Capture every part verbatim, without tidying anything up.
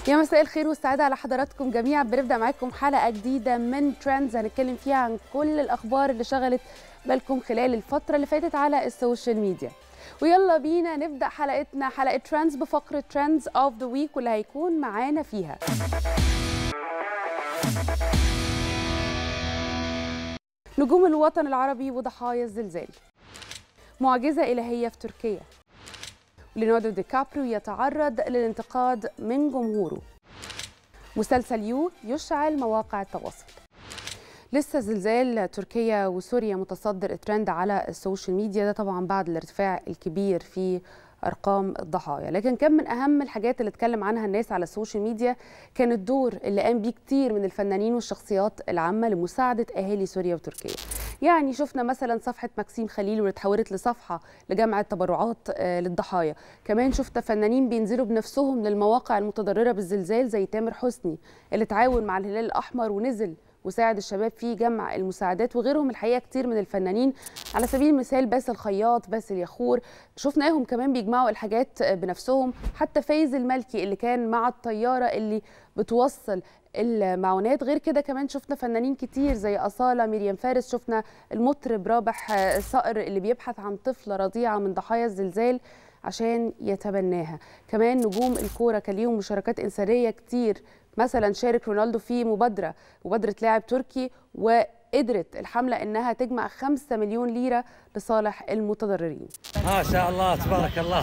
يا مساء الخير والسعادة على حضراتكم جميعا. بنبدأ معاكم حلقة جديدة من ترندز هنتكلم فيها عن كل الأخبار اللي شغلت بالكم خلال الفترة اللي فاتت على السوشيال ميديا. ويلا بينا نبدأ حلقتنا حلقة ترندز بفقرة ترندز اوف ذا ويك واللي هيكون معانا فيها نجوم الوطن العربي وضحايا الزلزال، معجزة إلهية في تركيا، ليوناردو دي كابريو يتعرض للانتقاد من جمهوره، مسلسل يو يشعل مواقع التواصل. لسه زلزال تركيا وسوريا متصدر الترند على السوشيال ميديا، ده طبعا بعد الارتفاع الكبير في أرقام الضحايا. لكن كان من أهم الحاجات اللي اتكلم عنها الناس على السوشيال ميديا كان الدور اللي قام بيه كتير من الفنانين والشخصيات العامة لمساعدة أهالي سوريا وتركيا. يعني شفنا مثلا صفحة ماكسيم خليل واللي اتحولت لصفحة لجمع التبرعات للضحايا. كمان شفنا فنانين بينزلوا بنفسهم للمواقع المتضررة بالزلزال زي تامر حسني اللي تعاون مع الهلال الأحمر ونزل وساعد الشباب في جمع المساعدات، وغيرهم الحقيقه كتير من الفنانين. على سبيل المثال باسل الخياط، باسل يخور، شفناهم كمان بيجمعوا الحاجات بنفسهم. حتى فايز المالكي اللي كان مع الطياره اللي بتوصل المعونات. غير كده كمان شفنا فنانين كتير زي أصالة، مريم فارس، شفنا المطرب رابح صقر اللي بيبحث عن طفله رضيعه من ضحايا الزلزال عشان يتبناها. كمان نجوم الكوره كان ليهم مشاركات انسانيه كتير، مثلا شارك رونالدو في مبادره مبادره لاعب تركي وقدرت الحمله انها تجمع خمسة مليون ليره لصالح المتضررين. ما شاء الله تبارك الله.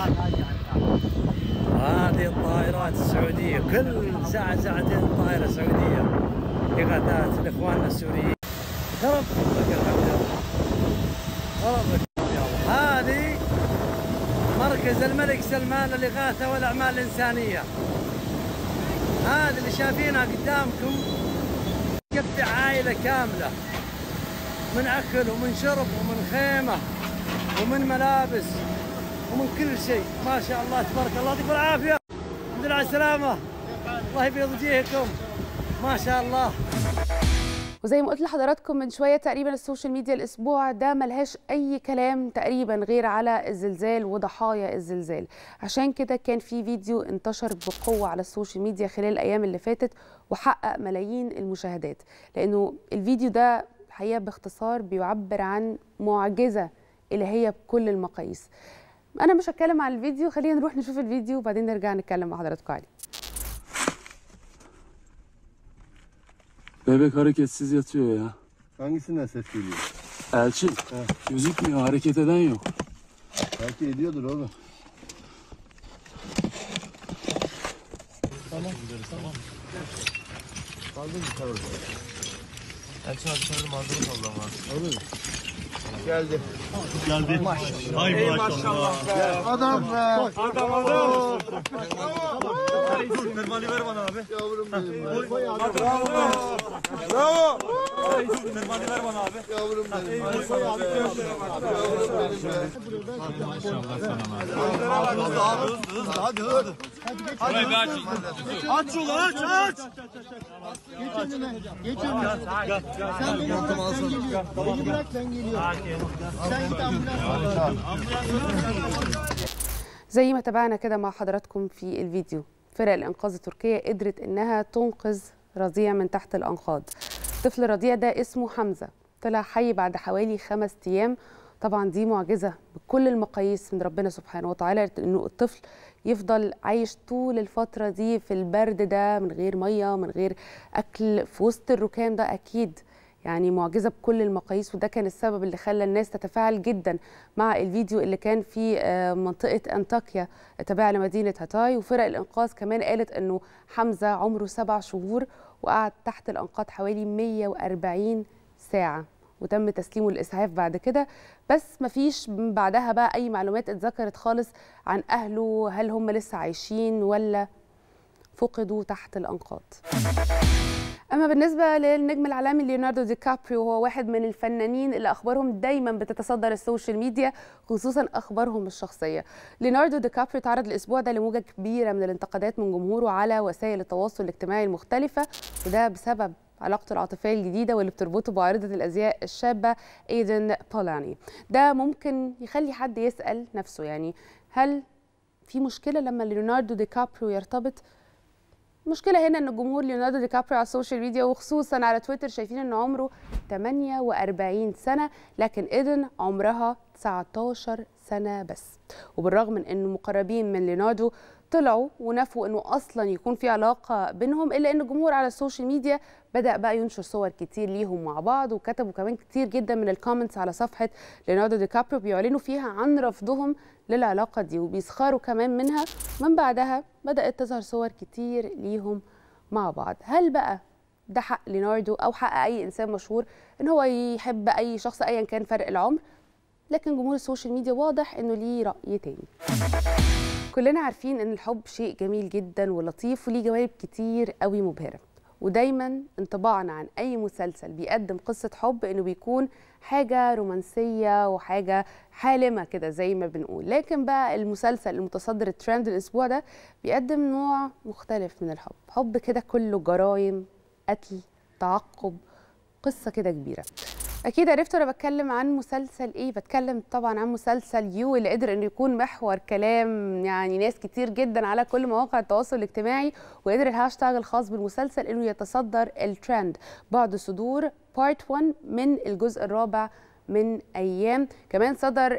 هذه الطائرات السعوديه كل ساعه ساعتين طائره سعوديه اغاثات لاخواننا السوريين. رب لك الحمد لله. هذه مركز الملك سلمان للاغاثه والاعمال الانسانيه. هذا اللي شايفينها قدامكم قطع عائله كامله، من اكل ومن شرب ومن خيمه ومن ملابس ومن كل شيء. ما شاء الله تبارك الله، يعطيكم العافيه. الحمد لله على السلامه، الله يبيض وجيهكم. ما شاء الله. وزي ما قلت لحضراتكم من شويه تقريبا السوشيال ميديا الاسبوع ده ملهاش اي كلام تقريبا غير على الزلزال وضحايا الزلزال. عشان كده كان في فيديو انتشر بقوه على السوشيال ميديا خلال الايام اللي فاتت وحقق ملايين المشاهدات، لانه الفيديو ده الحقيقه باختصار بيعبر عن معجزه الهيه بكل المقاييس. انا مش هتكلم عن الفيديو، خلينا نروح نشوف الفيديو وبعدين نرجع نتكلم مع حضراتكم عليه. Bebek hareketsiz yatıyor ya. Hangisinden ses geliyor? Elçin, he. Gözükmüyor, hareket eden yok. Belki ediyordur oğlum. Tamam. Tamam. Kaldı mı tavır? Elçin abi sarı manzara kaldı ama. Olur mu? Geldi. Geldi. Maşallah. Ay maşallah. maşallah be. Adam be. Adam adam. Mermani ver bana abi. Yavrum benim. Bravo. Bravo. Mermani ver bana abi. Yavrum benim. Yavrum benim. Maşallah sana. Hızlı abi hızlı hadi hızlı. Hadi bir aç. Aç yolu aç aç. Geç önüne. Geç önüne. Sen beni bırak ben geliyorum. Beni bırak ben geliyorum. زي ما تابعنا كده مع حضراتكم في الفيديو، فرق الانقاذ التركيه قدرت انها تنقذ رضيع من تحت الانقاض. الطفل الرضيع ده اسمه حمزه، طلع حي بعد حوالي خمس ايام. طبعا دي معجزه بكل المقاييس من ربنا سبحانه وتعالى، انه الطفل يفضل عايش طول الفتره دي في البرد ده من غير ميه من غير اكل في وسط الركام ده. اكيد يعني معجزة بكل المقاييس، وده كان السبب اللي خلى الناس تتفاعل جدا مع الفيديو اللي كان في منطقة أنطاكيا التابعة لمدينة هاتاي. وفرق الإنقاذ كمان قالت أنه حمزة عمره سبع شهور وقعد تحت الأنقاض حوالي مية وأربعين ساعة وتم تسليمه للإسعاف بعد كده. بس مفيش بعدها بقى أي معلومات اتذكرت خالص عن أهله، هل هم لسه عايشين ولا فقدوا تحت الأنقاض. أما بالنسبة للنجم العالمي ليوناردو دي كابريو، هو واحد من الفنانين اللي أخبارهم دايما بتتصدر السوشيال ميديا، خصوصا أخبارهم الشخصية. ليوناردو دي كابريو تعرض الأسبوع ده لموجة كبيرة من الانتقادات من جمهوره على وسائل التواصل الاجتماعي المختلفة، وده بسبب علاقته العاطفية الجديدة واللي بتربطه بعارضة الأزياء الشابة إيدن بولاني. ده ممكن يخلي حد يسأل نفسه، يعني هل في مشكلة لما ليوناردو دي كابريو يرتبط المشكله هنا ان جمهور ليوناردو دي كابريو على السوشيال ميديا وخصوصا على تويتر شايفين ان عمره ثمانية وأربعين سنه، لكن ايدن عمرها تسعتاشر سنه بس. وبالرغم من انه مقربين من ليوناردو طلعوا ونفوا انه اصلا يكون في علاقه بينهم، الا ان الجمهور على السوشيال ميديا بدا بقى ينشر صور كتير ليهم مع بعض، وكتبوا كمان كتير جدا من الكومنتس على صفحه ليوناردو دي كابريو بيعلنوا فيها عن رفضهم للعلاقه دي وبيسخروا كمان منها. من بعدها بدات تظهر صور كتير ليهم مع بعض. هل بقى ده حق ليوناردو او حق اي انسان مشهور ان هو يحب اي شخص ايا كان فرق العمر؟ لكن جمهور السوشيال ميديا واضح انه ليه راي تاني. كلنا عارفين ان الحب شيء جميل جدا ولطيف وليه جوانب كتير قوي مبهره، ودايما انطباعنا عن اي مسلسل بيقدم قصه حب انه بيكون حاجه رومانسيه وحاجه حالمه كده زي ما بنقول. لكن بقى المسلسل المتصدر الترند الاسبوع ده بيقدم نوع مختلف من الحب، حب كده كله جرايم، قتل، تعقب، قصه كده كبيره. اكيد عرفتوا انا بتكلم عن مسلسل ايه. بتكلم طبعا عن مسلسل يو اللي قدر انه يكون محور كلام يعني ناس كتير جدا على كل مواقع التواصل الاجتماعي، وقدر الهاشتاج الخاص بالمسلسل انه يتصدر الترند بعد صدور بارت واحد من الجزء الرابع من ايام. كمان صدر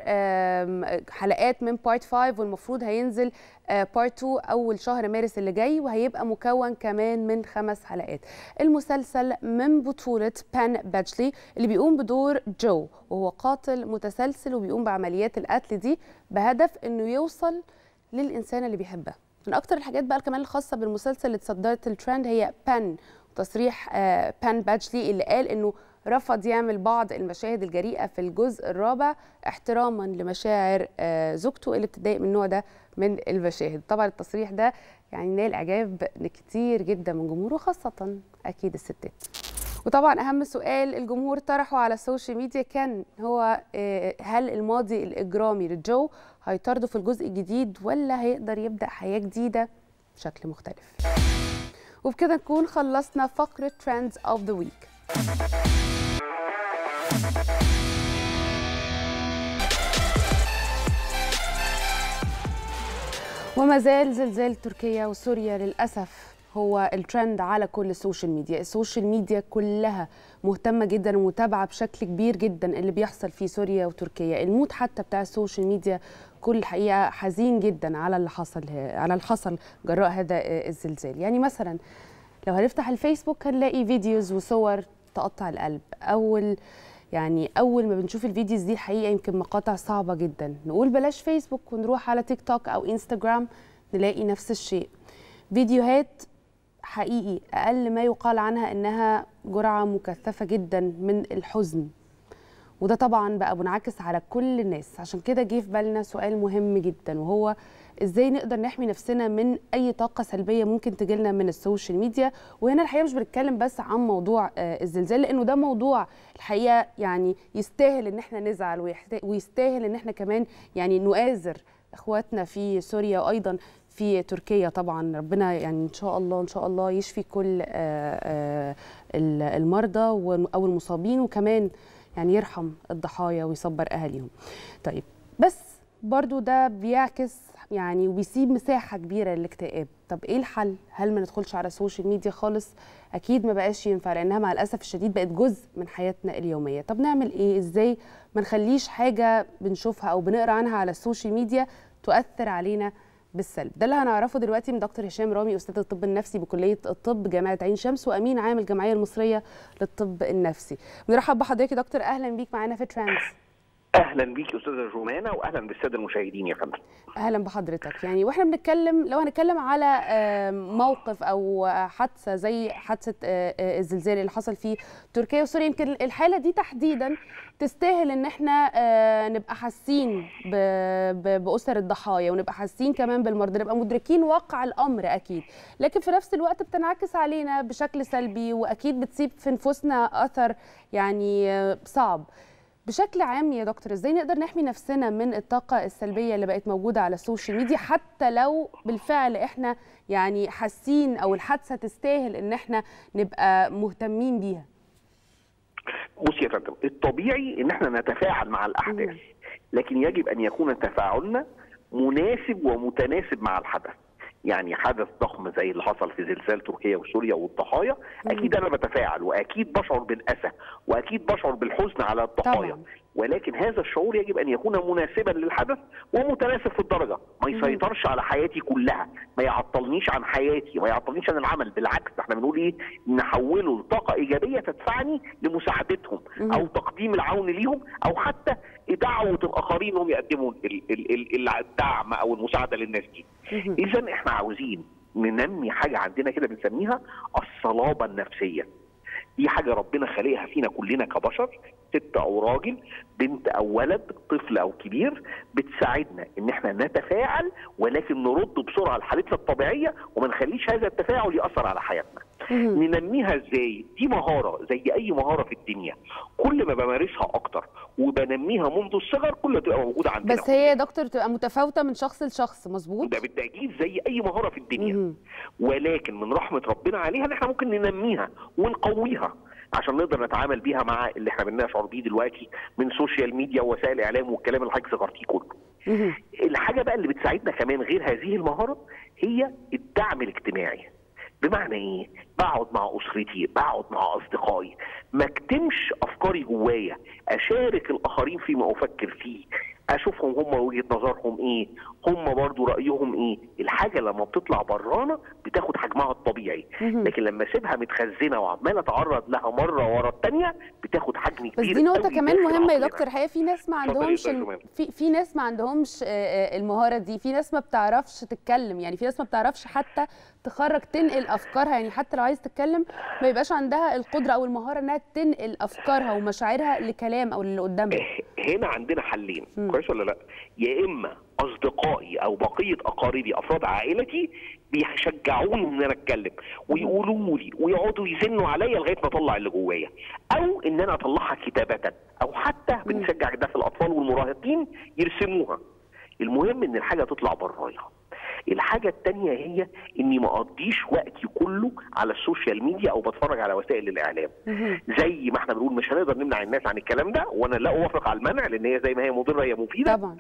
حلقات من بارت خمسة والمفروض هينزل بارت اتنين اول شهر مارس اللي جاي، وهيبقى مكون كمان من خمس حلقات. المسلسل من بطولة بان بادجلي اللي بيقوم بدور جو، وهو قاتل متسلسل وبيقوم بعمليات القتل دي بهدف انه يوصل للانسان اللي بيحبها. من اكتر الحاجات بقى كمان الخاصة بالمسلسل اللي تصدرت الترند هي بان، تصريح بان بادجلي اللي قال انه رفض يعمل بعض المشاهد الجريئة في الجزء الرابع احتراما لمشاعر زوجته اللي بتضايق من النوع ده من المشاهد. طبعا التصريح ده يعني نال اعجاب كتير جدا من جمهوره، خاصة اكيد الستات. وطبعا اهم سؤال الجمهور طرحه على السوشيال ميديا كان هو هل الماضي الاجرامي لجو هيطارده في الجزء الجديد ولا هيقدر يبدأ حياة جديدة بشكل مختلف؟ وبكده نكون خلصنا فقرة Trends of the Week. وما زال زلزال تركيا وسوريا للأسف هو الترند على كل السوشيال ميديا. السوشيال ميديا كلها مهتمة جدا ومتابعة بشكل كبير جدا اللي بيحصل في سوريا وتركيا. المود حتى بتاع السوشيال ميديا كل الحقيقة حزين جدا على اللي حصل على اللي حصل جراء هذا الزلزال. يعني مثلا لو هنفتح الفيسبوك هنلاقي فيديوز وصور تقطع القلب. أول يعني أول ما بنشوف الفيديوز دي الحقيقة يمكن مقاطع صعبة جدا، نقول بلاش فيسبوك ونروح على تيك توك أو إنستجرام نلاقي نفس الشيء. فيديوهات حقيقي أقل ما يقال عنها إنها جرعة مكثفة جدا من الحزن، وده طبعا بقى منعكس على كل الناس. عشان كده جه في بالنا سؤال مهم جدا، وهو ازاي نقدر نحمي نفسنا من اي طاقه سلبيه ممكن تجيلنا من السوشيال ميديا. وهنا الحقيقه مش بنتكلم بس عن موضوع الزلزال، لانه ده موضوع الحقيقه يعني يستاهل ان احنا نزعل ويستاهل ان احنا كمان يعني نؤازر اخواتنا في سوريا وايضا في تركيا. طبعا ربنا يعني ان شاء الله ان شاء الله يشفي كل المرضى او المصابين، وكمان يعني يرحم الضحايا ويصبر اهاليهم. طيب بس برضو ده بيعكس يعني وبيسيب مساحه كبيره للاكتئاب. طب ايه الحل؟ هل ما ندخلش على السوشيال ميديا خالص؟ اكيد ما بقاش ينفع، لانها مع الاسف الشديد بقت جزء من حياتنا اليوميه. طب نعمل ايه؟ ازاي ما نخليش حاجه بنشوفها او بنقرا عنها على السوشيال ميديا تؤثر علينا بالسلب؟ ده اللي هنعرفه دلوقتي من دكتور هشام رامي، استاذ الطب النفسي بكليه الطب جامعه عين شمس وامين عام الجمعيه المصريه للطب النفسي. بنرحب بحضرتك يا دكتور، اهلا بيك معانا في ترانس. اهلا بيك استاذه جمانه واهلا بالساده المشاهدين يا فندم. اهلا بحضرتك. يعني واحنا بنتكلم لو هنتكلم على موقف او حادثه زي حادثه الزلزال اللي حصل في تركيا وسوريا، يمكن الحاله دي تحديدا تستاهل ان احنا نبقى حاسين باسر الضحايا ونبقى حاسين كمان بالمرضى، نبقى مدركين واقع الامر اكيد، لكن في نفس الوقت بتنعكس علينا بشكل سلبي واكيد بتسيب في نفوسنا اثر يعني صعب. بشكل عام يا دكتور ازاي نقدر نحمي نفسنا من الطاقة السلبية اللي بقت موجودة على السوشيال ميديا، حتى لو بالفعل احنا يعني حاسين او الحادثة تستاهل ان احنا نبقى مهتمين بيها؟ بصي يا فندم، الطبيعي ان احنا نتفاعل مع الاحداث، لكن يجب ان يكون تفاعلنا مناسب ومتناسب مع الحدث. يعني حدث ضخم زي اللي حصل في زلزال تركيا وسوريا والضحايا، اكيد انا بتفاعل واكيد بشعر بالاسى واكيد بشعر بالحزن على الضحايا، ولكن هذا الشعور يجب ان يكون مناسبا للحدث ومتناسب في الدرجه، ما يسيطرش على حياتي كلها، ما يعطلنيش عن حياتي، ما يعطلنيش عن العمل، بالعكس احنا بنقول ايه؟ نحوله لطاقه ايجابيه تدفعني لمساعدتهم او تقديم العون ليهم او حتى دعوه الاخرين انهم يقدموا الدعم او المساعده للناس دي. اذا احنا عاوزين ننمي حاجه عندنا كده بنسميها الصلابه النفسيه. دي حاجه ربنا خلقها فينا كلنا كبشر، ست او راجل، بنت او ولد، طفل او كبير، بتساعدنا ان احنا نتفاعل ولكن نرد بسرعه لحالتنا الطبيعيه وما نخليش هذا التفاعل ياثر على حياتنا. ننميها ازاي؟ دي مهاره زي اي مهاره في الدنيا، كل ما بمارسها اكتر وبنميها منذ الصغر كل ما تبقى موجوده عندنا. بس هي يا دكتور تبقى متفاوته من شخص لشخص، مظبوط؟ ده بالتاكيد زي اي مهاره في الدنيا، ولكن من رحمه ربنا عليها ان احنا ممكن ننميها ونقويها عشان نقدر نتعامل بيها مع اللي احنا بنشعر بيه دلوقتي من سوشيال ميديا ووسائل اعلام والكلام اللي حضرتك ذكرتيه كله. الحاجه بقى اللي بتساعدنا كمان غير هذه المهاره هي الدعم الاجتماعي. بمعنى ايه؟ بقعد مع اسرتي، بقعد مع اصدقائي، ما اكتمش افكاري جوايا، اشارك الاخرين فيما افكر فيه، اشوفهم هم وجهه نظرهم ايه، هم برضو رايهم ايه. الحاجه لما بتطلع برانا بتاخد حجمها الطبيعي، لكن لما اسيبها متخزنه وعمال اتعرض لها مره ورا الثانيه بتاخد حجم كبير. بس دي نقطه كمان مهمه يا دكتور، الحقيقه في ناس ما عندهمش في في ناس ما عندهمش المهاره دي، في ناس ما بتعرفش تتكلم، يعني في ناس ما بتعرفش حتى تخرج تنقل افكارها، يعني حتى لو عايز تتكلم ما يبقاش عندها القدره او المهاره انها تنقل افكارها ومشاعرها لكلام او اللي قدامها. هنا عندنا حلين، كويس ولا لا؟ يا اما اصدقائي او بقيه اقاربي افراد عائلتي بيشجعوني ان انا اتكلم ويقولوا لي ويقعدوا يزنوا عليا لغايه ما اطلع اللي جوايا، او ان انا اطلعها كتابه، او حتى بنشجع ده في الاطفال والمراهقين يرسموها. المهم ان الحاجه تطلع برايا. الحاجة التانية هي اني ما اقضيش وقتي كله على السوشيال ميديا او بتفرج على وسائل الاعلام. زي ما احنا بنقول مش هنقدر نمنع الناس عن الكلام ده، وانا لا اوافق على المنع لان هي زي ما هي مضرة هي مفيدة. طبعا.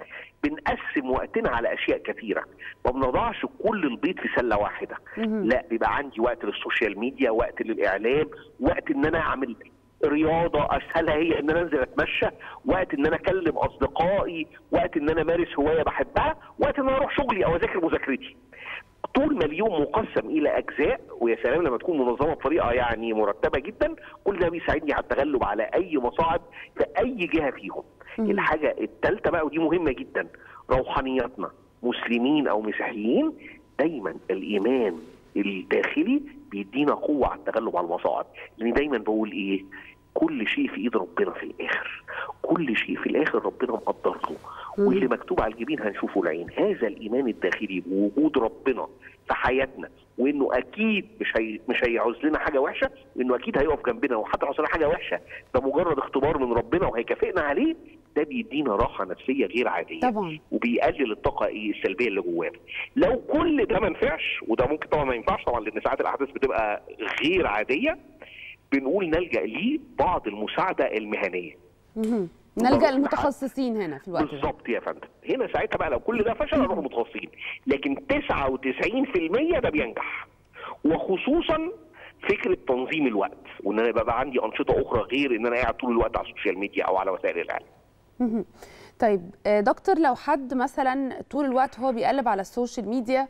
بنقسم وقتنا على اشياء كثيرة، ما بنضعش كل البيض في سلة واحدة. لا، بيبقى عندي وقت للسوشيال ميديا، وقت للاعلام، وقت ان انا اعمل رياضه اسهلها هي ان انا انزل اتمشى، وقت ان انا اكلم اصدقائي، وقت ان انا امارس هوايه بحبها، وقت ان انا اروح شغلي او اذاكر مذاكرتي. طول ما اليوم مقسم الى اجزاء، ويا سلام لما تكون منظمه بطريقه يعني مرتبه جدا، كل ده بيساعدني على التغلب على اي مصاعب في اي جهه فيهم. الحاجه الثالثه بقى ودي مهمه جدا، روحانياتنا مسلمين او مسيحيين، دايما الايمان الداخلي بيدينا قوه على التغلب على المصاعب. لاني دايما بقول ايه؟ كل شيء في ايد ربنا في الاخر، كل شيء في الاخر ربنا مقدر له، واللي مكتوب على الجبين هنشوفه العين. هذا الايمان الداخلي بوجود ربنا في حياتنا، وانه اكيد مش هي مش هيعوز لنا حاجه وحشه، وانه اكيد هيقف جنبنا، وحتى لو حصل حاجه وحشه ده مجرد اختبار من ربنا وهيكافئنا عليه، ده بيدينا راحه نفسيه غير عاديه طبعا، وبيقلل الطاقه السلبيه اللي جوانا. لو كل ده ما نفعش، وده ممكن طبعا ما ينفعش طبعا لان ساعات الاحداث بتبقى غير عاديه، بنقول نلجأ ليه بعض المساعدة المهنية. نلجأ للمتخصصين هنا في الوقت ده. بالظبط يا فندم. هنا ساعتها بقى لو كل ده فشل هنروح متخصصين، لكن تسعة وتسعين في المية ده بينجح. وخصوصا فكرة تنظيم الوقت، وان انا يبقى عندي أنشطة أخرى غير ان انا قاعد طول الوقت على السوشيال ميديا أو على وسائل الإعلام. طيب دكتور، لو حد مثلا طول الوقت هو بيقلب على السوشيال ميديا،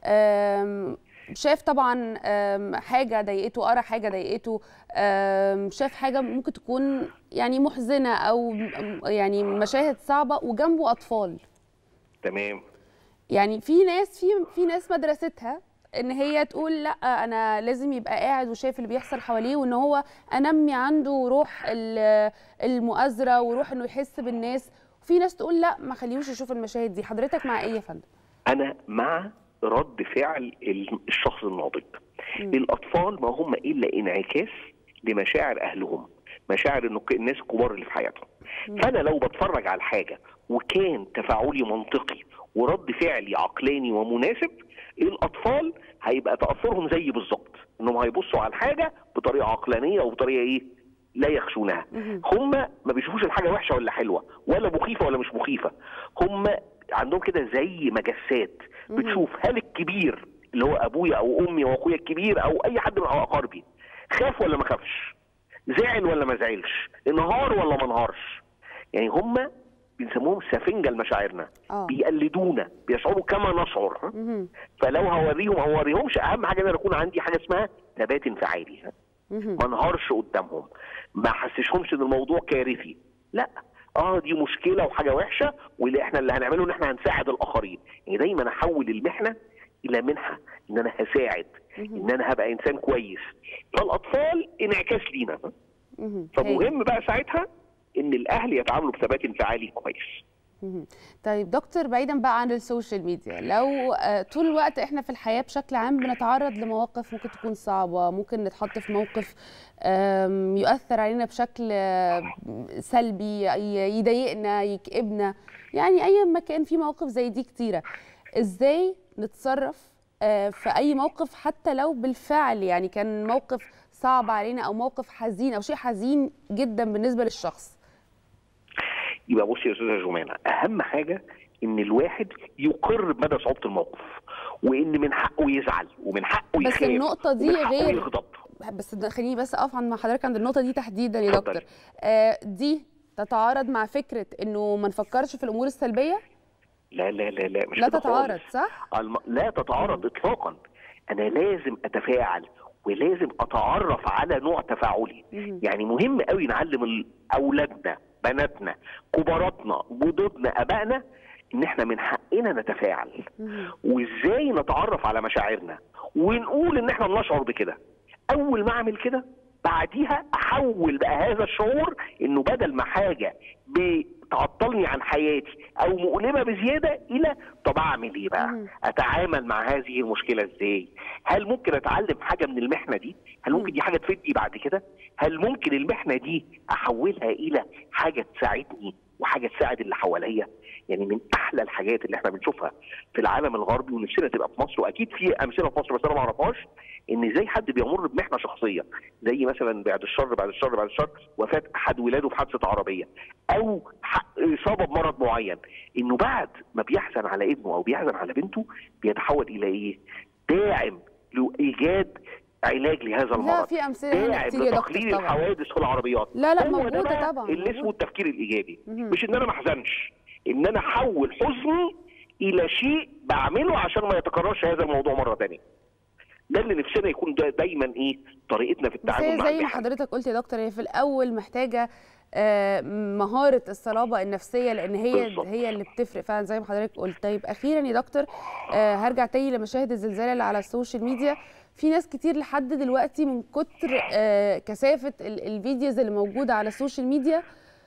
شاف طبعا حاجه ضايقته، قرا حاجه ضايقته، شاف حاجه ممكن تكون يعني محزنه او يعني مشاهد صعبه وجنبه اطفال. تمام. يعني في ناس في في ناس مدرستها ان هي تقول لا انا لازم يبقى قاعد وشايف اللي بيحصل حواليه، وان هو انمي عنده روح المؤازره وروح انه يحس بالناس، وفي ناس تقول لا ما خليهوش يشوف المشاهد دي. حضرتك مع ايه يا فندم؟ انا مع رد فعل الشخص الناضج. الاطفال ما هم الا انعكاس لمشاعر اهلهم، مشاعر انه الناس الكبار اللي في حياتهم. فانا لو بتفرج على الحاجه وكان تفاعلي منطقي ورد فعلي عقلاني ومناسب، الاطفال هيبقى تاثرهم زي بالظبط، انهم هيبصوا على الحاجه بطريقه عقلانيه وبطريقه ايه؟ لا يخشونها. هم ما بيشوفوش الحاجه وحشه ولا حلوه ولا مخيفه ولا مش مخيفه، هم عندهم كده زي مجسات بتشوف هل الكبير اللي هو ابويا او امي واخويا الكبير او اي حد من اقاربي، خاف ولا ما خافش؟ زعل ولا ما زعلش؟ انهار ولا ما انهارش؟ يعني هم بنسموهم سفنجة لمشاعرنا، آه. بيقلدونا، بيشعروا كما نشعر. فلو هوريهم او هوريهمش، اهم حاجه ان انا يكون عندي حاجه اسمها ثبات انفعالي، ما انهارش قدامهم، ما احسسهمش ان الموضوع كارثي. لا، اه دي مشكله وحاجه وحشه، واللي احنا اللي هنعمله ان احنا هنساعد الاخرين. يعني دايما احول المحنه الى منحه، ان انا هساعد، ان انا هبقى انسان كويس. فالاطفال انعكاس لينا، فمهم بقى ساعتها ان الاهل يتعاملوا بثبات انفعالي كويس. طيب دكتور، بعيدا بقى عن السوشيال ميديا، لو طول الوقت احنا في الحياه بشكل عام بنتعرض لمواقف ممكن تكون صعبه، ممكن نتحط في موقف يؤثر علينا بشكل سلبي، يضايقنا، يكئبنا، يعني اي مكان فيه مواقف زي دي كتيره، ازاي نتصرف في اي موقف حتى لو بالفعل يعني كان موقف صعب علينا او موقف حزين او شيء حزين جدا بالنسبه للشخص؟ يبقى بصي يا استاذه جمانه، اهم حاجه ان الواحد يقر بمدى صعوبه الموقف، وان من حقه يزعل ومن حقه يخاف، بس النقطه دي غير يغضب. بس خليني بس اقف مع حضرتك عند النقطه دي تحديدا يا دكتور. آه دي تتعارض مع فكره انه ما نفكرش في الامور السلبيه؟ لا لا لا لا مش لا تتعارض، صح؟ الم... لا تتعارض اطلاقا. انا لازم اتفاعل ولازم اتعرف على نوع تفاعلي. يعني مهم قوي نعلم اولادنا، بناتنا، كباراتنا، جدودنا، ابائنا، ان احنا من حقنا نتفاعل، وازاي نتعرف على مشاعرنا ونقول ان احنا بنشعر بكده. اول ما اعمل كده بعديها احول بقى هذا الشعور انه بدل ما حاجه بتعطلني عن حياتي او مؤلمه بزياده، الى طب اعمل ايه بقى؟ اتعامل مع هذه المشكله ازاي؟ هل ممكن اتعلم حاجه من المحنه دي؟ هل ممكن دي حاجه تفيدني بعد كده؟ هل ممكن المحنه دي احولها الى حاجه تساعدني وحاجه تساعد اللي حواليا؟ يعني من احلى الحاجات اللي احنا بنشوفها في العالم الغربي ونفسنا تبقى في مصر، واكيد في امثله في مصر بس انا ما اعرفهاش، ان ازاي حد بيمر بمحنه شخصيه، زي مثلا بعد الشر بعد الشر بعد الشر وفاه احد ولاده في حادثه عربيه، او اصابه بمرض معين، انه بعد ما بيحزن على ابنه او بيحزن على بنته بيتحول الى ايه؟ داعم لايجاد علاج لهذا المرض. لا في امثله داعم كتير يا دكتور لتقليل طبعا. الحوادث في العربيات. لا لا موجوده طبعا، اللي اسمه التفكير الايجابي. مش ان انا ما احزنش، ان انا احول حزني الى شيء بعمله عشان ما يتكررش هذا الموضوع مره ثانيه. ده اللي نفسنا يكون دا دايما ايه طريقتنا في التعامل مع زي ما حضرتك قلت يا دكتور، هي في الاول محتاجه آه مهاره الصلابه النفسيه، لان هي بالضبط. هي اللي بتفرق فعلا زي ما حضرتك قلت. طيب اخيرا يا دكتور، آه هرجع تاني لمشاهد الزلزال اللي على السوشيال ميديا. في ناس كتير لحد دلوقتي من كتر آه كثافه الفيديوز اللي موجوده على السوشيال ميديا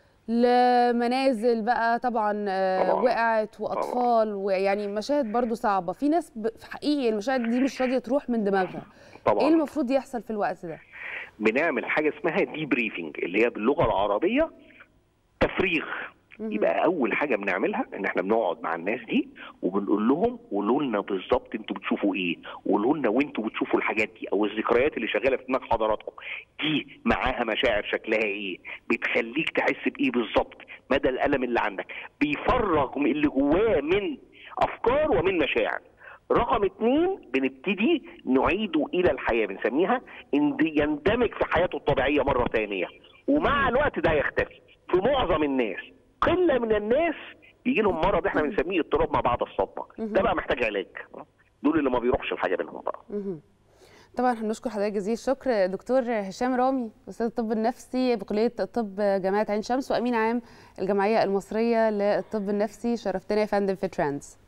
لمنازل بقى طبعا آه وقعت واطفال، ويعني مشاهد برضو صعبه. في ناس في حقيقي المشاهد دي مش راضيه تروح من دماغها. طبعا. ايه المفروض يحصل في الوقت ده؟ بنعمل حاجه اسمها دي بريفنج، اللي هي باللغه العربيه تفريغ. يبقى اول حاجه بنعملها ان احنا بنقعد مع الناس دي وبنقول لهم قولوا لنا بالظبط انتوا بتشوفوا ايه، قولوا لنا وانتوا بتشوفوا الحاجات دي او الذكريات اللي شغاله في دماغ حضراتكم دي معاها مشاعر شكلها ايه، بتخليك تحس بايه بالظبط، مدى الالم اللي عندك، بيفرغ اللي جواه من افكار ومن مشاعر. رقم اتنين، بنبتدي نعيده الى الحياه، بنسميها ان يندمج في حياته الطبيعيه مره ثانيه، ومع الوقت ده يختفي. في معظم الناس، قله من الناس بيجي لهم مرض احنا بنسميه اضطراب ما بعد الصدمه، ده بقى محتاج علاج. دول اللي ما بيروحش الحاجه بينهم بقى. طبعا هنشكر حضرتك جزيل الشكر دكتور هشام رامي، استاذ الطب النفسي بكليه الطب جامعه عين شمس وامين عام الجمعيه المصريه للطب النفسي. شرفتنا يا فندم في ترندز.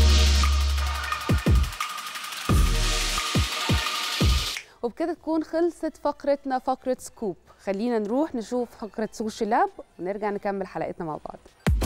وبكده تكون خلصت فقرتنا، فقره سكوب. خلينا نروح نشوف فقره سوشيال لاب ونرجع نكمل حلقتنا مع بعض.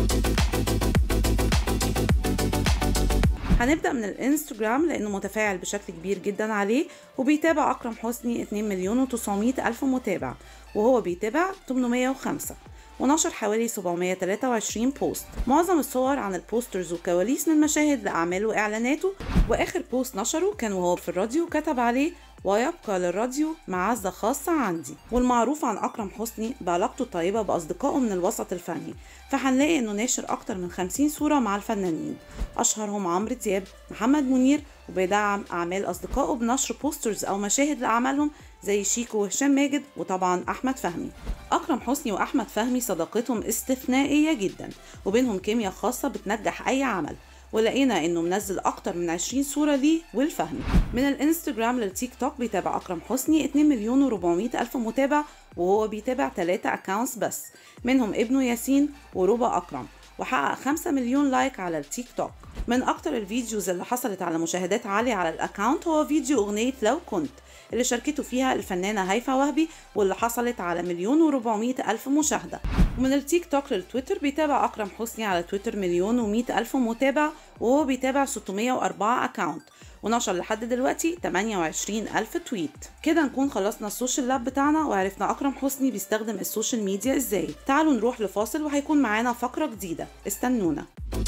هنبدأ من الانستجرام لأنه متفاعل بشكل كبير جدا عليه، وبيتابع أكرم حسني اتنين مليون وتسعمائة ألف متابع، وهو بيتابع ثمانمائة وخمسة، ونشر حوالي سبعمائة وثلاثة وعشرين بوست. معظم الصور عن البوسترز وكواليس من مشاهد لأعماله وإعلاناته، وآخر بوست نشره كان وهو في الراديو كتب عليه ويبقى للراديو معزة خاصة عندي. والمعروف عن أكرم حسني بعلاقته الطيبة بأصدقائه من الوسط الفني، فهنلاقي إنه ناشر أكتر من خمسين صورة مع الفنانين، أشهرهم عمرو دياب، محمد منير، وبيدعم أعمال أصدقائه بنشر بوسترز أو مشاهد لأعمالهم زي شيكو وهشام ماجد وطبعا أحمد فهمي. أكرم حسني وأحمد فهمي صداقتهم استثنائية جدا، وبينهم كيمياء خاصة بتنجح أي عمل، ولقينا انه منزل اكتر من عشرين صورة ليه والفهمي. من الانستجرام للتيك توك بيتابع اكرم حسني اتنين مليون وأربعمية الف متابع، وهو بيتابع ثلاثة اكاونتس بس، منهم ابنه ياسين وربا اكرم، وحقق خمسة مليون لايك على التيك توك. من اكتر الفيديوز اللي حصلت على مشاهدات عالية على الاكاونت هو فيديو اغنية لو كنت اللي شاركته فيها الفنانة هيفا وهبي، واللي حصلت على مليون وربعمية الف مشاهدة. ومن التيك توك للتويتر بيتابع أكرم حسني على تويتر مليون ومئة ألف متابع، وهو بيتابع ستمية وأربعة أكاونت، ونشر لحد دلوقتي تمنية وعشرين ألف تويت. كده نكون خلصنا السوشيال لاب بتاعنا وعرفنا أكرم حسني بيستخدم السوشيال ميديا إزاي. تعالوا نروح لفاصل وهيكون معانا فقرة جديدة، استنونا.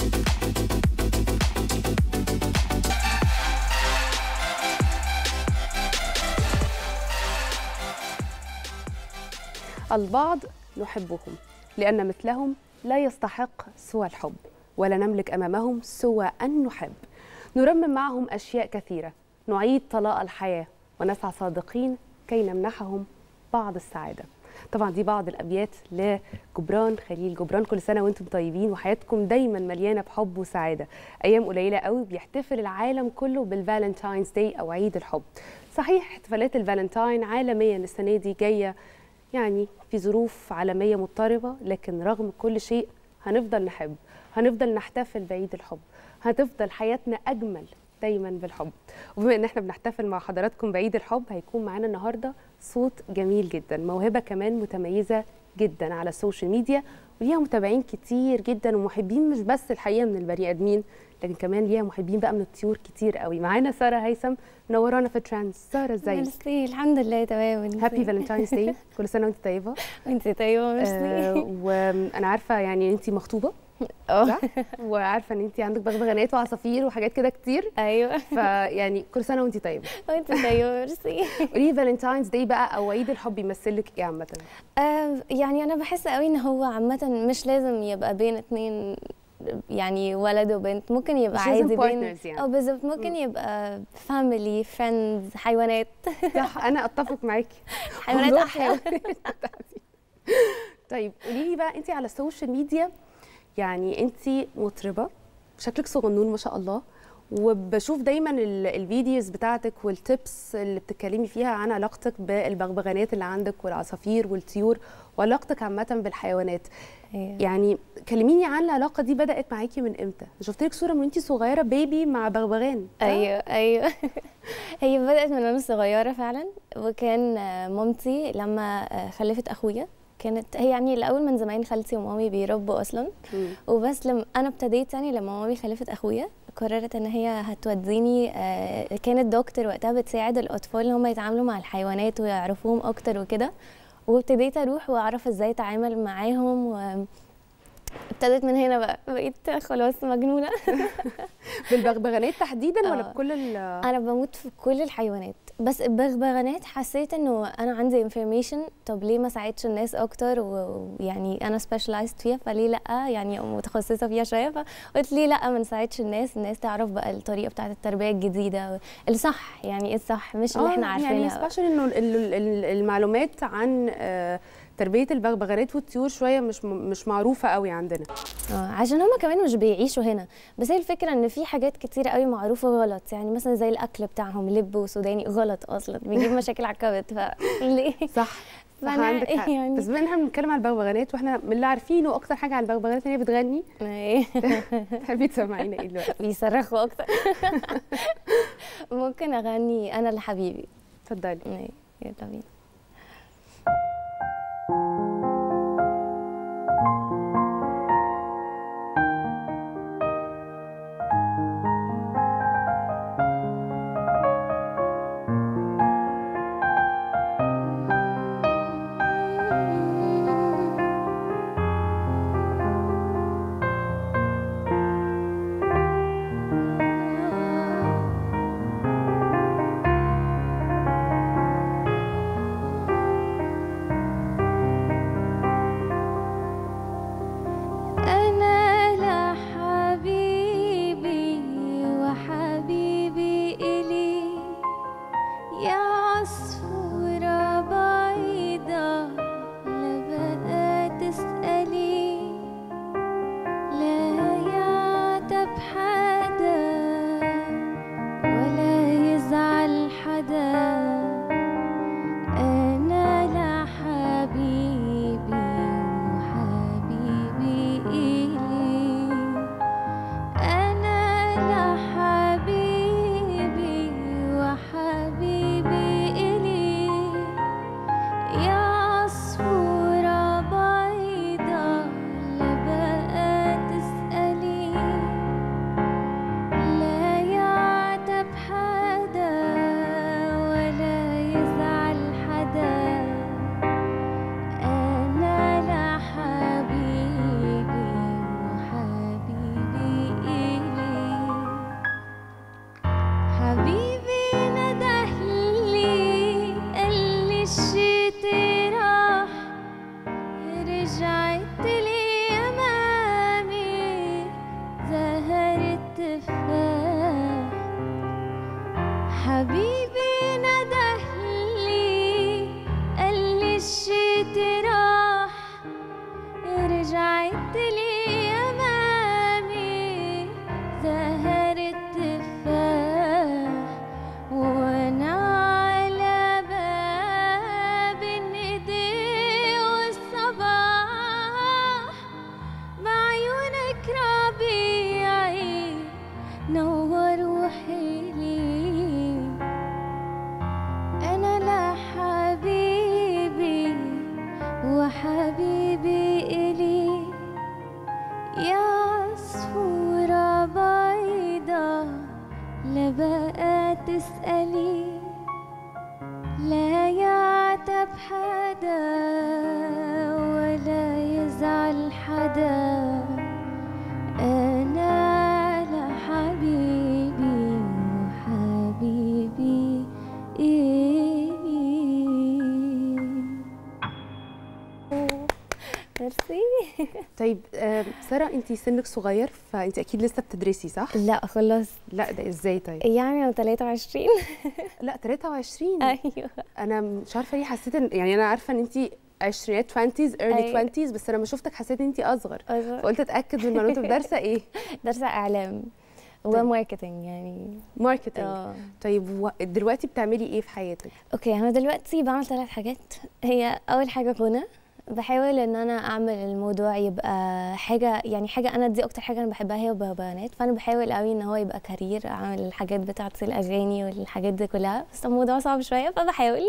البعض نحبهم لأن مثلهم لا يستحق سوى الحب، ولا نملك أمامهم سوى أن نحب. نرمم معهم أشياء كثيرة، نعيد طلاء الحياة، ونسعى صادقين كي نمنحهم بعض السعادة. طبعا دي بعض الأبيات لجبران خليل جبران. كل سنة وانتم طيبين وحياتكم دايما مليانة بحب وسعادة. أيام قليلة قوي بيحتفل العالم كله بالفالنتاينز داي أو عيد الحب. صحيح احتفالات الفالنتاين عالميا السنة دي جاية يعني في ظروف عالمية مضطربة، لكن رغم كل شيء هنفضل نحب، هنفضل نحتفل بعيد الحب، هتفضل حياتنا أجمل دايما بالحب. وبما ان احنا بنحتفل مع حضراتكم بعيد الحب، هيكون معانا النهارده صوت جميل جدا، موهبة كمان متميزة جدا على السوشيال ميديا، وليها متابعين كتير جدا ومحبين مش بس الحقيقة من البني آدمين، لكن كمان ليها محبين بقى من الطيور كتير قوي. معانا سارة هيثم منورانا في ترانس. سارة ازيك؟ ميرسي، الحمد لله تمام. هابي فالنتاينز داي، كل سنه وانت طيبه. وانت طيبه. ميرسي. آه وانا عارفه يعني انت مخطوبه اه، وعارفه ان انت عندك بغبغانات وعصافير وحاجات كده كتير. ايوه، فيعني كل سنه وانت طيبه. وانت طيبه. ميرسي. قولي لي فالنتاينز داي بقى او عيد الحب يمثل لك ايه عامه؟ آه يعني انا بحس قوي ان هو عامه مش لازم يبقى بين اتنين، يعني ولد وبنت، ممكن يبقى عادي بين يعني. اه بالظبط، ممكن م. يبقى فاميلي، فريندز، حيوانات. صح، انا اتفق معاكي. حيوانات احلى. طيب قولي لي بقى، انت على السوشيال ميديا يعني انت مطربه، شكلك صغنون ما شاء الله، وبشوف دايما الفيديوز بتاعتك والتيبس اللي بتتكلمي فيها عن علاقتك بالبغبغانات اللي عندك والعصافير والطيور وعلاقتك عامه بالحيوانات. أيوة. يعني كلميني عن العلاقه دي، بدات معاكي من امتى؟ شفت لك صوره من وانتي صغيره بيبي مع بغبغان. ايوه ايوه. هي بدات من وانا صغيره فعلا، وكان مامتي لما خلفت اخويا كانت هي يعني الاول من زمان خالتي ومامي بيربوا اصلا، م. وبس لما انا ابتديت يعني لما مامي خلفت اخويا قررت ان هي هتوديني، كانت دكتور وقتها بتساعد الاطفال ان هم يتعاملوا مع الحيوانات ويعرفوهم اكتر وكده، وابتديت اروح واعرف ازاي اتعامل معاهم، و ابتدت من هنا بقى بقيت خلاص مجنونه. بالبغبغانات تحديدا ولا بكل ال انا بموت في كل الحيوانات، بس البغبغانات حسيت انه انا عندي انفورميشن، طب ليه ما ساعدش الناس اكتر، ويعني انا سبيشلايزد فيها فليه لا، يعني متخصصه فيها شويه، فقلت ليه لا ما نساعدش الناس الناس تعرف بقى الطريقه بتاعه التربيه الجديده الصح، يعني الصح مش اللي احنا عارفينها. يعني سبيشال انه المعلومات عن تربيه البغبغانات والطيور شويه مش مش معروفه قوي عندنا، اه عشان هما كمان مش بيعيشوا هنا. بس هي الفكره ان في حاجات كتير قوي معروفه غلط، يعني مثلا زي الاكل بتاعهم لب وسوداني غلط اصلا، بيجيب مشاكل على الكبد، فليه؟ صح صح عندك حق. يعني بس بما ان احنا بنتكلم على البغبغانات واحنا من اللي عارفينه اكتر حاجه على البغبغانات ان هي بتغني، تحبي تسمعينا ايه دلوقتي؟ بيصرخوا اكتر. ممكن اغني انا لحبيبي. اتفضلي. يلا بينا. حبيبي ندهلي قال لي الشتا راح، رجعت لي أمامي زهر التفاح، وأنا على باب الندى والصباح بعيونك ربيعي نور روحي لي. أنا لحبيبي وحبيبي إلي، يا عصفورة بيضة لا بقى تسألي، لا يعتب حدا ولا يزعل حدا، أنا لحبيبي وحبيبي إلي. ميرسي. طيب آه، ساره انت سنك صغير فانت اكيد لسه بتدرسي صح؟ لا خلاص. لا ده ازاي طيب؟ يعني انا ثلاثة وعشرين. لا ثلاثة وعشرين. ايوه. انا مش عارفه ليه حسيت ان يعني انا عارفه ان انت عشرينات عشرينات early أيوة. عشرينات بس انا لما شفتك حسيت ان انت اصغر، أصغر. فقلت اتاكد من معلوماتك. دارسه ايه؟ دارسة اعلام وماركتينج يعني. ماركتينج. اه. طيب و- دلوقتي بتعملي ايه في حياتك؟ اوكي انا دلوقتي بعمل ثلاث حاجات. هي اول حاجه غنى، بحاول ان انا اعمل الموضوع يبقى حاجه يعني حاجه انا دي اكتر حاجه انا بحبها هي وبهبانات، فانا بحاول قوي ان هو يبقى كارير، اعمل الحاجات بتاعه الاغاني والحاجات دي كلها، بس الموضوع صعب شويه فبحاول.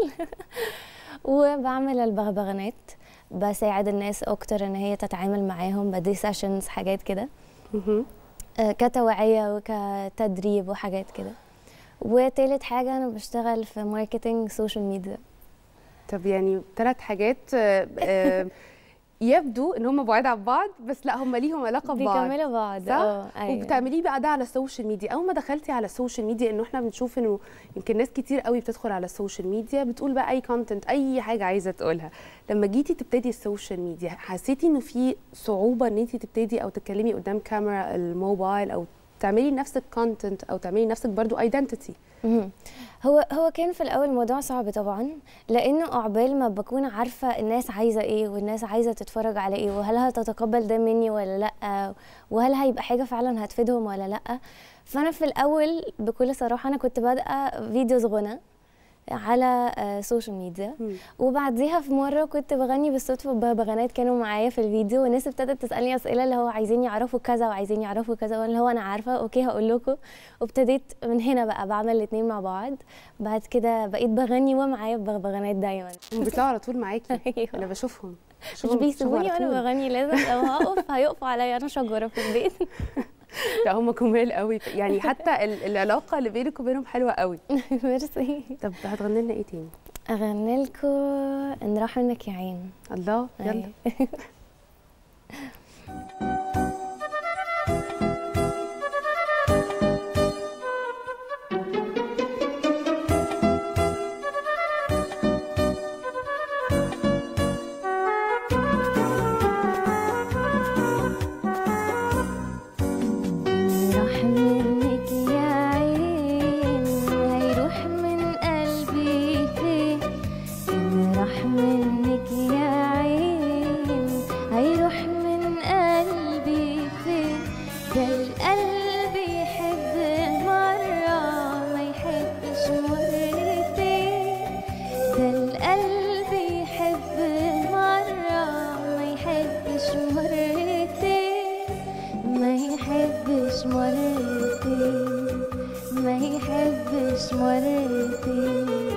وبعمل البغبغانات، بساعد الناس اكتر ان هي تتعامل معاهم، بدي سيشنز حاجات كده آه، كتوعيه وكتدريب وحاجات كده. وتالت حاجه انا بشتغل في ماركتينج سوشيال ميديا. طب يعني ثلاث حاجات آه، آه، يبدو ان هم بعاد عن بعض بس لا هم ليهم علاقه ببعض. بيكملوا بعض. صح؟ اه ايوه. وبتعمليه بقى ده على السوشيال ميديا. اول ما دخلتي على السوشيال ميديا انه احنا بنشوف انه يمكن ناس كتير قوي بتدخل على السوشيال ميديا بتقول بقى اي كونتنت اي حاجه عايزه تقولها. لما جيتي تبتدي السوشيال ميديا حسيتي انه في صعوبه ان انت تبتدي او تتكلمي قدام كاميرا الموبايل او تعملي نفسك كونتنت او تعملي نفسك برضو ايدنتيتي؟ مهم. هو هو كان في الاول الموضوع صعب طبعا، لانه عقبال ما بكون عارفه الناس عايزه ايه والناس عايزه تتفرج على ايه، وهل هتتقبل ده مني ولا لا، وهل هيبقى حاجه فعلا هتفيدهم ولا لا. فانا في الاول بكل صراحه انا كنت بادئه فيديوز غنى على سوشيال ميديا، وبعديها في مره كنت بغني بالصدفه ببغانات كانوا معايا في الفيديو، والناس ابتدت تسالني اسئله اللي هو عايزين يعرفوا كذا وعايزين يعرفوا كذا، واللي هو انا عارفه اوكي هقول لكم. وابتديت من هنا بقى بعمل الاثنين مع بعض. بعد كده بقيت بغني ومعايا بغبغانات دايما. هم بيطلعوا على طول معاكي. أيوة. انا بشوفهم مش بيسيبوني وانا بغني، لازم لو هقف هيقفوا عليا، انا شجره في البيت. لا هم جمال قوي يعني، حتى ال- العلاقه اللي بينك وبينهم حلوه قوي. ميرسي. طب هتغني لنا ايه تاني؟ اغني لكم ان راح منك يا عين. الله يلا. أيوة. راح منك يا عين هيروح من قلبي فين، إن راح منك يا عين هيروح من قلبي فين. ده القلب يحب مرة ما يحبش مرتين، ده القلب يحب مرة ما يحبش مرتين، ما يحبش مرتين، ما يحبش مرتين.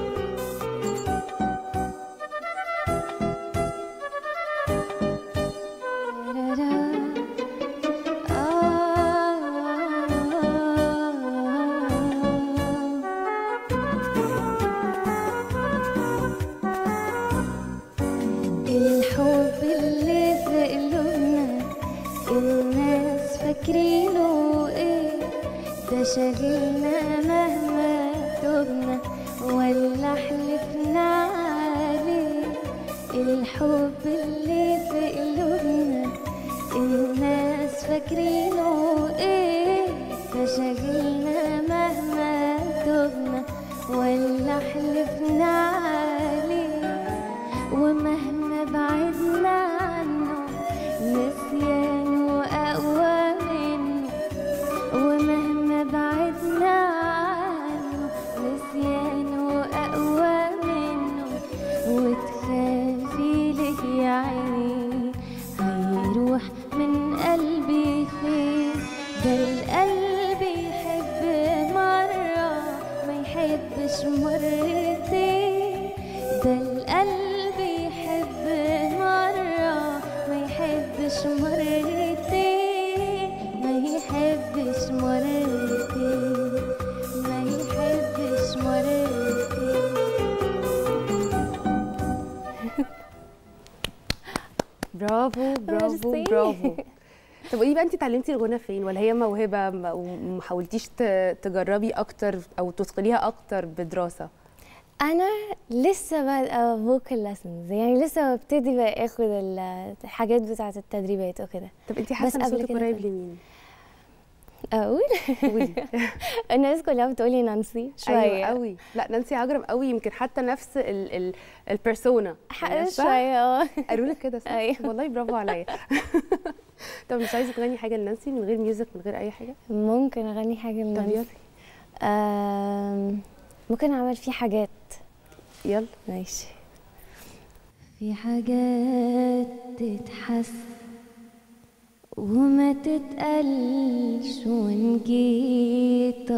الحب اللي في قلوبنا الناس فاكرينه ايه، ده شاغلنا مهما تبنا ولا حلفنا عليه. الحب اللي في قلوبنا الناس فاكرينه ايه، ده شاغلنا مهما تبنا يحبش مرتين، ده القلب يحب مرة ما يحبش مرتين، ما يحبش مرتين، ما يحبش مرتين. برافو برافو ميرسي. برافو. طب قولي بقى، انت اتعلمتي الغنى فين، ولا هي موهبه ما- وما حاولتيش ت- تجربي اكتر او تثقليها اكتر بدراسه؟ انا لسه بادئه فوكال ليسنز، يعني لسه ببتدي بقى اخد ال- الحاجات بتاعه التدريبات وكده. طب انت حاسه بس ان قبل صوتك كده قريب كنت- لمين؟ اقول قولي. الناس كلها بتقولي نانسي شويه. ايوه قوي. لا نانسي عجرم قوي، يمكن حتى نفس ال ال البيرسونا حق شويه اه. قالوا لك كده صح؟ أيوة. والله برافو عليا. طب مش عايزه تغني حاجه لنانسي من غير ميوزك، من غير اي حاجه؟ ممكن اغني حاجه طب لنانسي. يلا آم، ممكن اعمل فيه حاجات. يلا. ماشي. في حاجات تتحس وما تتقالش، وان جيت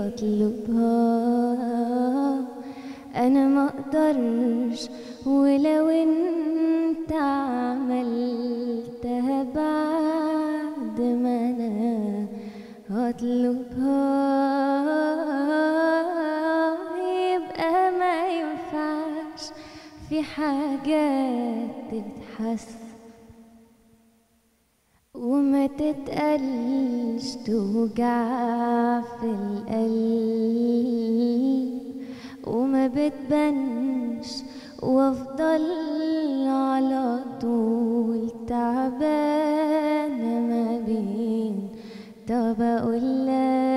اطلبها انا ما اقدرش، ولو انت عملتها بعد ما انا هطلبها يبقى ما ينفعش. في حاجات تتحس وما تتقالش، توجع في القلب وما بتبانش، وافضل على طول تعبانة ما بين طب اقولك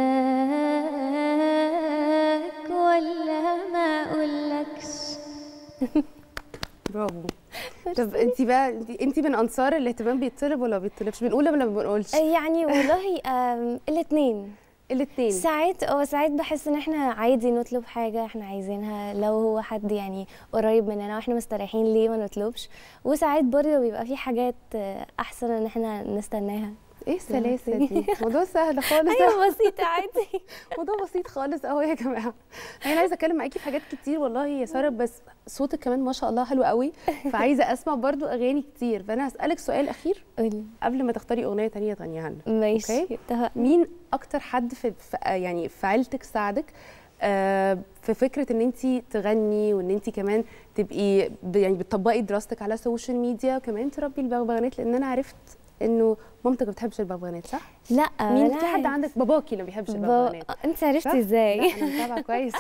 ولا ما اقولكش. برافو. طب انت بقى، انت من انصار الاهتمام بيطلب ولا ما بيطلبش؟ بنقول ولا ما بنقولش؟ يعني والله الاثنين. الاثنين. ساعات اه ساعات بحس ان احنا عادي نطلب حاجه احنا عايزينها لو هو حد يعني قريب مننا واحنا مستريحين ليه ما نطلبش، وساعات برضه بيبقى في حاجات احسن ان احنا نستناها. ايه السلاسه دي؟ موضوع سهل خالص. ايوه بسيط عادي. موضوع بسيط خالص اهو يا جماعه. انا عايزه اتكلم معاكي في حاجات كتير والله يا ساره، بس صوتك كمان ما شاء الله حلو قوي، فعايزه اسمع برضو اغاني كتير. فانا هسالك سؤال اخير قولي. قبل ما تختاري اغنيه تانية تغنيها لنا. ماشي أوكي؟ اتفقنا. مين اكتر حد في, في يعني في عيلتك ساعدك آه في فكره ان انت تغني، وان انت كمان تبقي يعني بتطبقي دراستك على السوشيال ميديا، وكمان تربي البغبغانات؟ لان انا عرفت انه مامتك ما بتحبش البغبغانات صح؟ لا مين لا في حد عندك؟ باباكي اللي ما بيحبش البغبغانات. با... انت عرفتي صح؟ ازاي؟ لا انا متابعه كويس.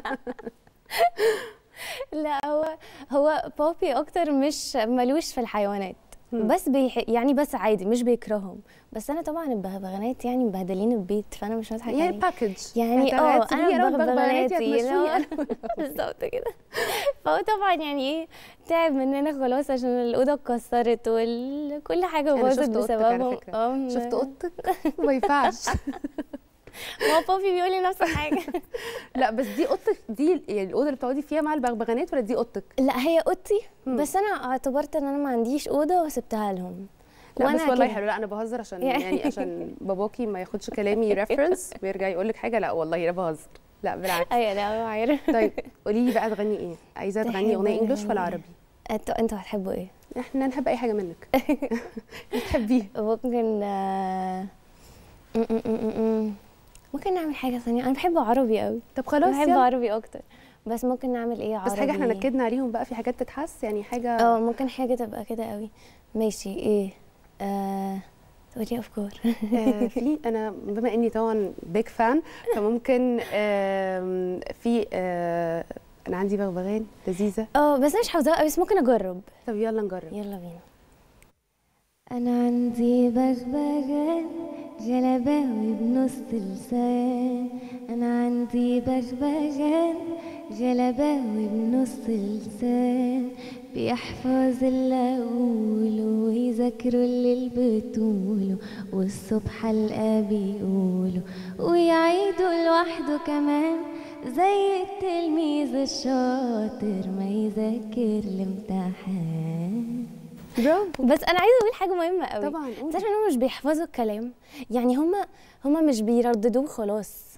لا هو هو بابي اكتر مش ملوش في الحيوانات، مم. بس بيح... يعني بس عادي مش بيكرههم، بس انا طبعا البغبغانات يعني مبهدلين البيت فانا مش هضحك يعني عليه. باكج يعني اه انا بغبغاناتي بغبغاناتي بالظبط كده. فهو طبعا يعني ايه تعب مننا خلاص عشان الاوضه اتكسرت وكل حاجه انا باظت شفت اوضتك على بسببهم. فكره. اه شفت اوضتك ما ينفعش. ما هو بابي بيقول لي نفس الحاجه. لا بس دي اوضتك دي، يعني الاوضه اللي بتقعدي فيها مع البغبغانات، ولا دي اوضتك؟ لا هي اوضتي، مم. بس انا اعتبرت ان انا ما عنديش اوضه وسبتها لهم. لا بس والله كده. حلو. لا انا بهزر عشان يعني- يعني عشان باباكي ما ياخدش كلامي ريفرنس ويرجع يقول لك حاجه. لا والله انا بهزر، لا بالعكس. ايوه لا هو عارف. طيب قولي لي بقى تغني ايه؟ عايزه تغني اغنيه تحبي انجلش ولا أغنية؟ عربي؟ انتوا انتوا هتحبوا ايه؟ احنا نحب اي حاجه منك. بتحبيه؟ ممكن آه، م- م- م- م- ممكن نعمل حاجه ثانيه. انا بحب عربي قوي. طب خلاص بحب يلا. عربي اكتر، بس ممكن نعمل ايه عربي؟ بس حاجه احنا نكدنا عليهم بقى، في حاجات تتحس يعني حاجه. اه ممكن حاجه تبقى كده قوي. ماشي ايه؟ آه... تقولي افكار. آه، في انا بما اني طبعا بيج فان، فممكن آم، في آه، انا عندي بغبغان لذيذه. اه بس انا مش حافظاها قوي، بس ممكن اجرب. طب يلا نجرب. يلا بينا. انا عندي بغبغان جلباوي بنص لسان، انا عندي بغبغان جلباوي بنص لسان، بيحفظ اللي اقوله ويذاكروا اللي بتقوله، والصبح القى بيقوله ويعيدوا لوحده كمان، زي التلميذ الشاطر ما يذاكر الامتحان. برافو. بس انا عايزه اقول حاجه مهمه قوي. طبعا قولي. تعرف ان هم مش بيحفظوا الكلام، يعني هم هم مش بيرددوه خلاص،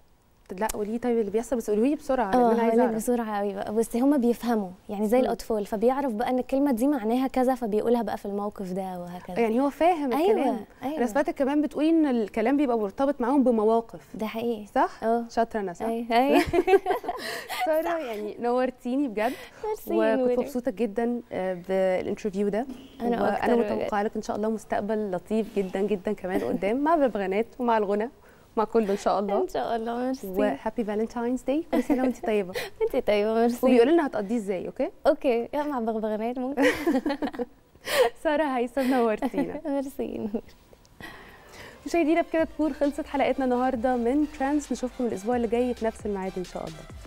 لا قولي طيب اللي بيحصل، بس قولي لي بسرعه لان اه انا عايزه هقولك اعرف. بسرعه قوي بقى. بصي هما بيفهموا يعني زي مم. الاطفال، فبيعرف بقى ان الكلمه دي معناها كذا فبيقولها بقى في الموقف ده وهكذا. يعني هو فاهم أيوة، الكلام. أيوة. انا سمعتك كمان بتقولي ان الكلام بيبقى مرتبط معاهم بمواقف. ده حقيقي. صح؟ اه شاطره انا صح؟ ايوه ايوه. ساره يعني نورتيني بجد، ميرسي وكنت نوري. مبسوطه جدا بالانترفيو ده. أنا وانا أكتر متوقعه لك ان شاء الله مستقبل لطيف جدا جدا كمان قدام مع البغبغانات ومع الغنى مع كله ان شاء الله. ان شاء الله. ميرسي. وهابي فالنتاينز داي، كل سنه وانت طيبه. انت طيبه. ميرسي. وبيقولوا لنا هتقضيه ازاي. اوكي اوكي يا مع بغبغانات ممكن. ساره هيثم نورتينا. ميرسي. مشاهدينا بكده تكون خلصت حلقتنا النهارده من ترانس. نشوفكم الاسبوع اللي جاي في نفس الميعاد ان شاء الله.